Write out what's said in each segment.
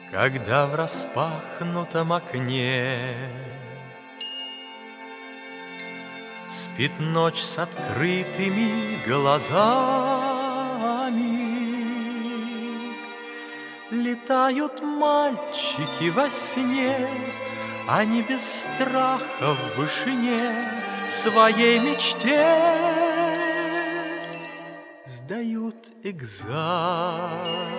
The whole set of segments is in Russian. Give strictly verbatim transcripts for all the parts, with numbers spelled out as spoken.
Когда в распахнутом окне спит ночь с открытыми глазами, летают мальчики во сне, они без страха в вышине своей мечте сдают экзамен.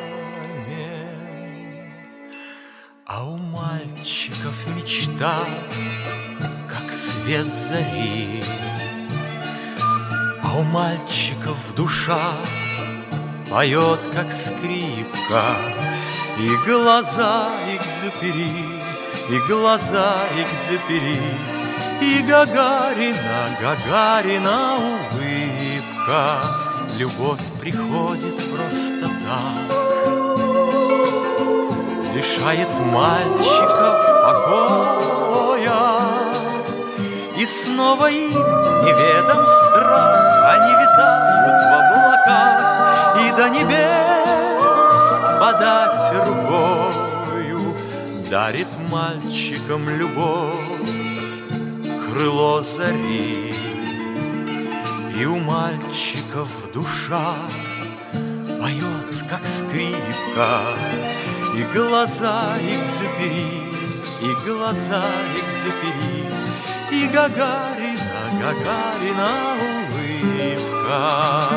А у мальчиков мечта, как свет зари, а у мальчиков душа поет, как скрипка, и глаза Экзюпери, и глаза Экзюпери, и Гагарина, Гагарина улыбка. Любовь приходит просто так, лишает мальчиков покоя, и снова им неведом страх. Они витают в облаках, и до небес подать рукою дарит мальчикам любовь крыло зари. И у мальчиков душа поет, как скрипка, и глаза Экзюпери, и глаза Экзюпери, и Гагарина, Гагарина улыбка.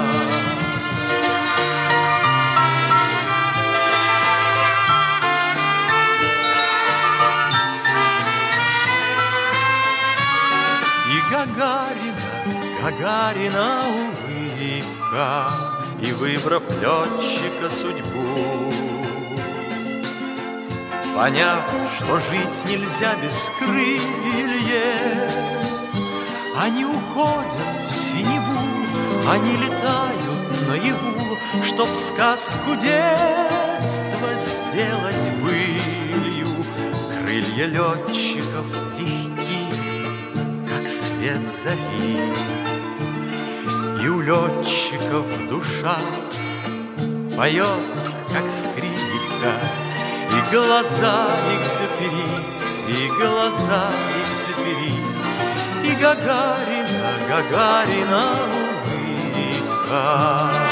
И Гагарина, Гагарина улыбка, и, выбрав летчика судьбу, поняв, что жить нельзя без крыльев, они уходят в синеву, они летают наяву, чтоб сказку детства сделать былью. Крылья летчиков легки, как свет зари, и у летчиков душа поет, как скрипка, и глаза Экзюпери, и глаза Экзюпери, и Гагарина, Гагарина улыбка.